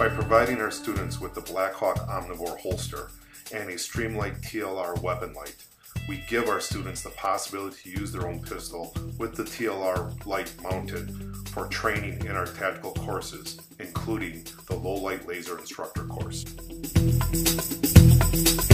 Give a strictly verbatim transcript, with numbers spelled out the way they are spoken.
By providing our students with the Blackhawk Omnivore holster and a Streamlight T L R weapon light, we give our students the possibility to use their own pistol with the T L R light mounted for training in our tactical courses, including the Low Light Laser Instructor course.